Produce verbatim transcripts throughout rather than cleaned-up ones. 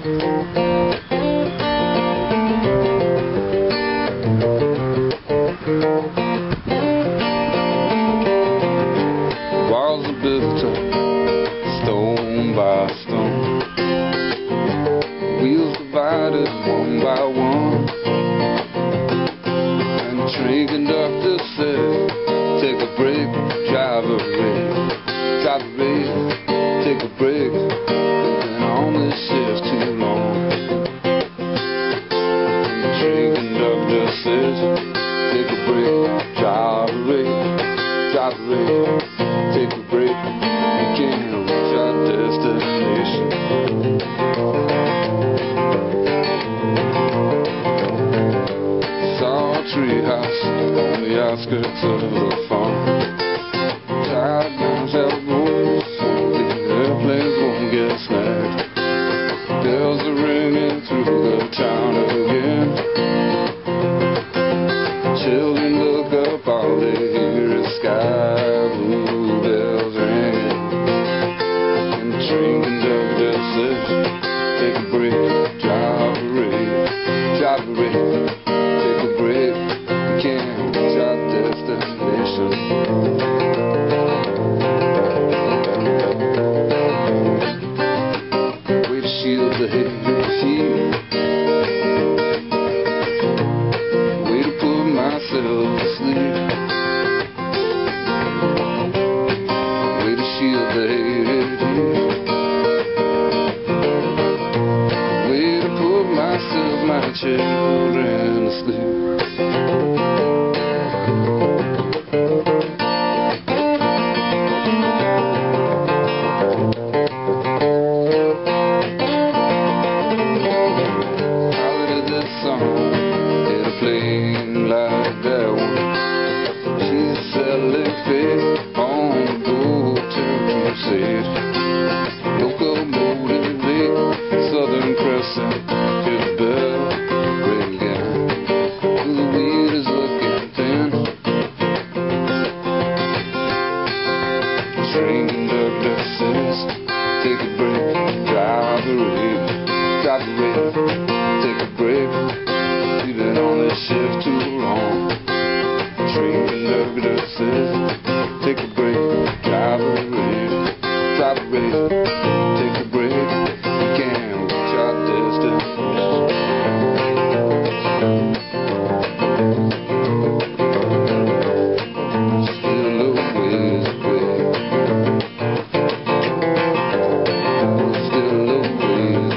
Walls are built up, stone by stone, wheels divided one by one, and the train conductor said, take a break, driver ready, driver ready, take a break, been on this shift too long. And the train conductor says, take a break, driver ready, driver ready, take a break, you can't reach our destination. Saw a tree house on the outskirts of the farm. Tired guns have boys, so the airplanes won't get snagged. Bells are ringing through the town again. Children look up, all they hear is sky blue bells ringing. And the train conductor says, take a break, drive ready, drive ready, take a break, you can't reach our destination. Way to shield the heavy heat, way to put myself to sleep, way to shield the heavy heat, way to put myself, my children to sleep. Plane like that one, she's selling faith on the go-to crusade. Locomotive late, Southern Crescent, to the bell ring again. The weed is looking thin. Train conductor says, take a break, drive away, drive away, take a break. You've been on this shift too long. Train conductor says, take a break, drive away, drive away, take a break, you can't reach our destination. Still a ways away, still a ways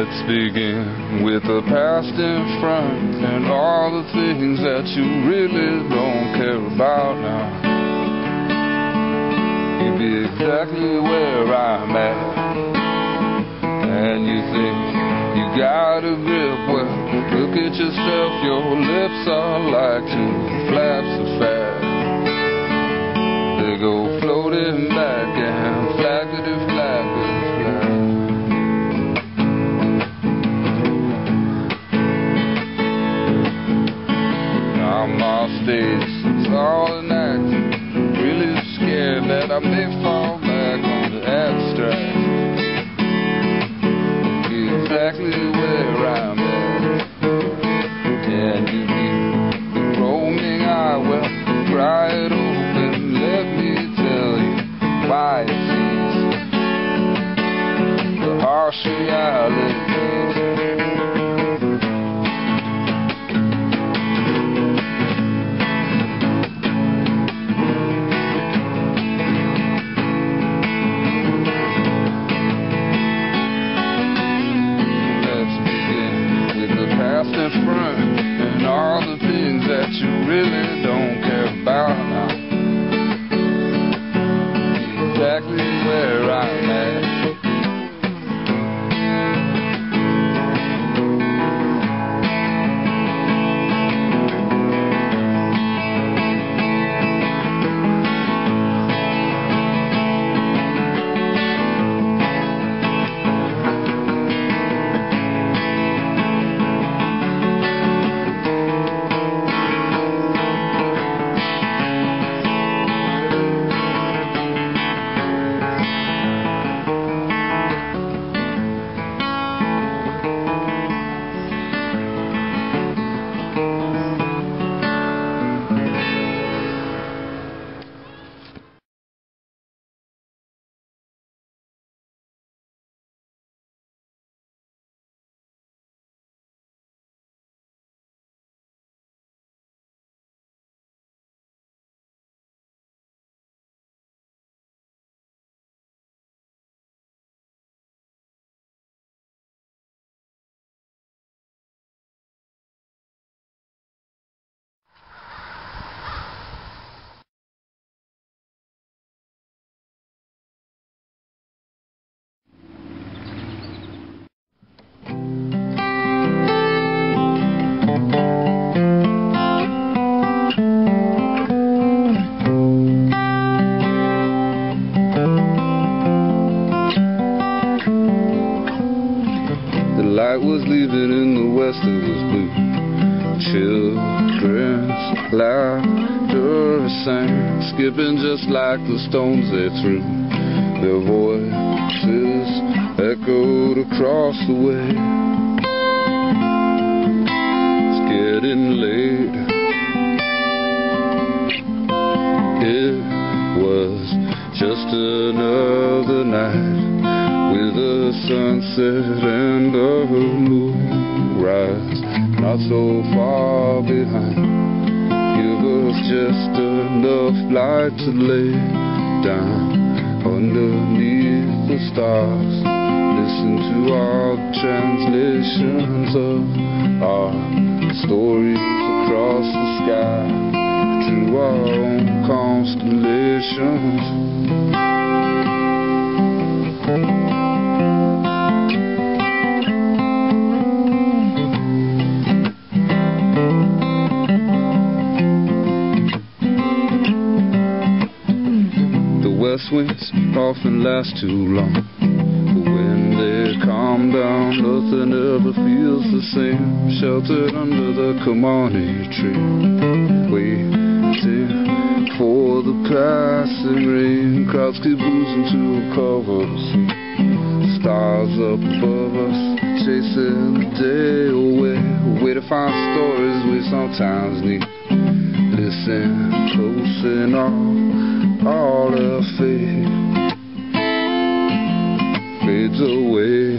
Let's begin with the past in front and all the things that you really don't care about now. You'd be exactly where I'm at, and you think you got a grip. Well, look at yourself, your lips are like two flaps of fat. They go floating back and flaggity flaggity flag. I'm off stage, it's all an act. Really scared that I may fall back on the abstract. Exactly where I'm at, and you be the roaming eye. Well, pry it open, let me tell you why it sees the harsh reality. In front and all the things that you really don't care about now. Exactly where I'm at. Light was leaving in the west, it was blue. Children's laughter sang, skipping just like the stones they threw. Their voices echoed across the way. It's getting late. It was just another night with a sunset and a moonrise, not so far behind. Give us just enough light to lay down underneath the stars. Listen to all the translations of our stories across the sky, through our own constellations. West winds often last too long, but when they calm down, nothing ever feels the same. Sheltered under the Kamani tree, waiting for the passing rain. Crowds keep losing to a covered sea. Stars up above us, chasing the day away. A way to find stories we sometimes need. Listen close and all all our faith fades away.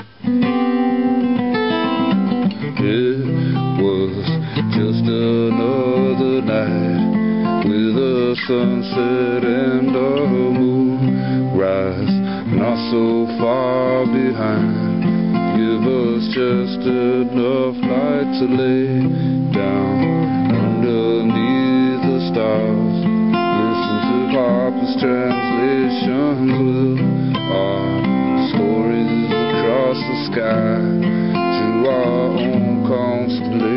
It was just another night with a sunset and a moonrise, not so far behind. Give give us just enough light to lay down underneath the stars. Listen to Papa's translations with our stories across the sky to our own constellation.